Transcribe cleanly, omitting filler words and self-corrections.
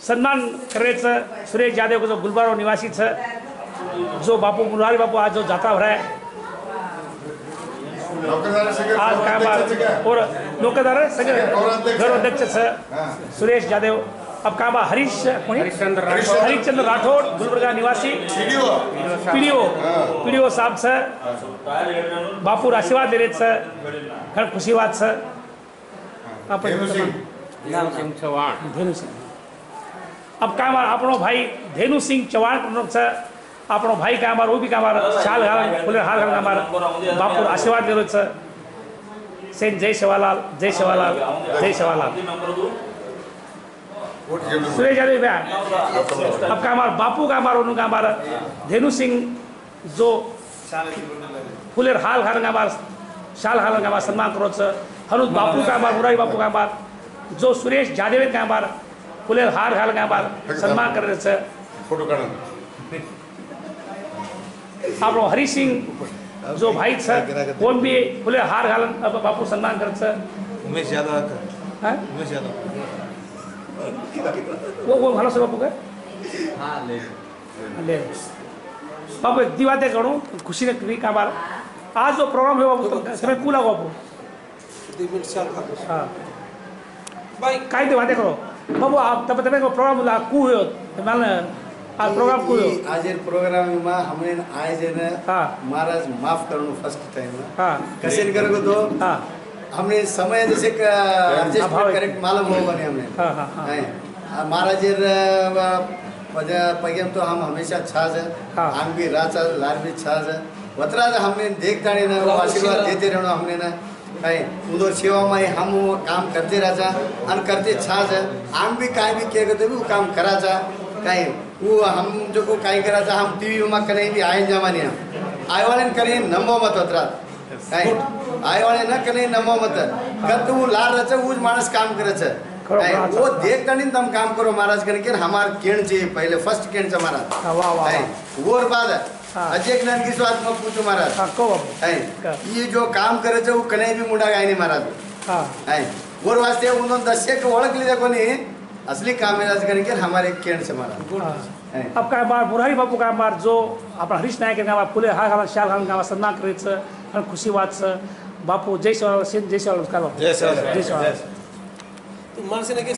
सन्मान करायचं सुरेश जाधव जो गुलबारो निवासी छ जो बापू मुरारी बापू आज जो जाता भरा है आज काय बार और नौकरदार सगळे घर अध्यक्ष छ सुरेश जाधव अब का बा हरिश्चंद्र राठौड़ गुलबर्गा निवासी पीडीओ साहब छ बापू आशीर्वाद दे रहे छ घर खुशी बात छ धेनु सिंह अब का आपनो भाई धेनु सिंह चौहान छ आपनो भाई का वो भी का शाल हाल फुले हाल हाल बापू आशीर्वाद दे रहे छ सेन जय सेवालाल जय सेवालाल जय सेवालाल सुरेश यादव भैया अब का बापू का धेनु सिंह जो फुलेर हाल हाल शाल हाल सम्मान करो हनुज बापू का मुरारी बापू का जो सुरेश जाधव का फुलेर हार हाल सम्मान कर रहे आप हरि सिंह जो भाई कौन भी फुलेर हार हाल बापू सम्मान कर उमेश यादव वो भालो से बापू का ले बापू एक बातें करूँ खुशी ने का आज जो प्रोग्राम है बापू समय कूला बापू हाँ भाई काय ते बातें करो बाबू आप तब को प्रोग्राम ला कू हो मान आज प्रोग्राम कू हो आज प्रोग्राम में हमने आज है ना महाराज माफ करो फर्स्ट टाइम हाँ कैसे करोगे तो हाँ हमने समय जैसे एडजस्टमेंट करेक्ट मालूम होगा नहीं हमने हाँ हाँ हाँ महाराज पगेम तो हम हमेशा छाज आंग भी राचा लार भी छाज वतराज हमने देखता नहीं ना आशीर्वाद देते रहना हमने ना कहीं उधर सेवा में हम वो काम करते रहा अन करते छाज आंग भी कहीं भी क्या करते भी वो काम करा जा कहीं वो हम जो को कहीं करा जा हम टीवी में कहीं भी आए जमाने आए वाले कहीं नंबो मत वतरा कहीं आए वाले ना कहीं नंबो मत कत वो लार रचा वो मानस काम करे वो देखता नहीं तम काम करो महाराज करके हमारे केण चाहिए पहले फर्स्ट केण से महाराज वो बाद अजय ज्ञान की स्वाद में पूछो महाराज ये जो काम करे वो कहीं भी मुड़ा गाय नहीं महाराज वो वास्ते उन्होंने दस्य को ओळख ली देखो नहीं असली काम करके हमारे केण से महाराज अब का बार मुरारी बापू का बार जो अपना हरीश नायक का फुले हार हाल शाल हाल का सम्मान करे खुशी बात बापू जय सेवालाल जय सेवालाल जय सेवालाल